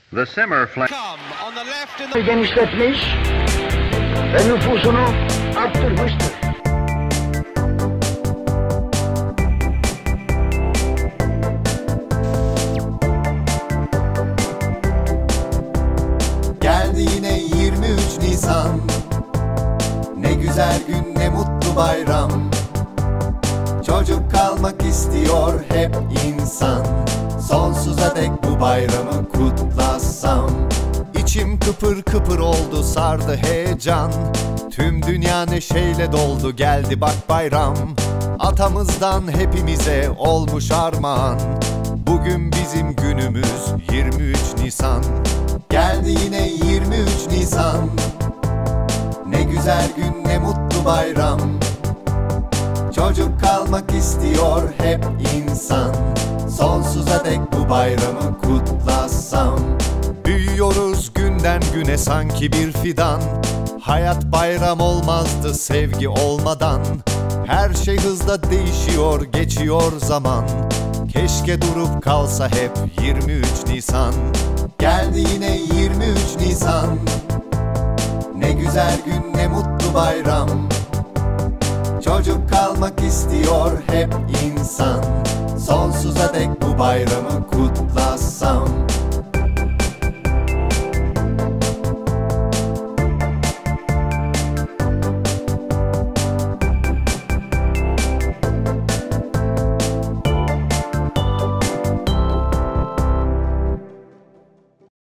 The simmer flame genişletmiş ve nüfusunu arttırmıştır. Geldi yine 23 Nisan, ne güzel gün, ne mutlu bayram. Çocuk kalmak istiyor hep insan, sonsuza dek bu bayramı kutlasam. İçim kıpır kıpır oldu, sardı heyecan. Tüm dünya neşeyle doldu, geldi bak bayram. Atamızdan hepimize olmuş armağan. Bugün bizim günümüz 23 Nisan. Geldi yine 23 Nisan, ne güzel gün, ne mutlu bayram. Çocuk kalmak istiyor hep insan, sonsuza dek bu bayramı kutlasam. Büyüyoruz günden güne sanki bir fidan. Hayat bayram olmazdı sevgi olmadan. Her şey hızla değişiyor, geçiyor zaman. Keşke durup kalsa hep 23 Nisan. Geldi yine 23 Nisan, ne güzel gün, ne mutlu bayram. Çocuk kalmak istiyor hep insan, sonsuza dek bu bayramı kutlasam.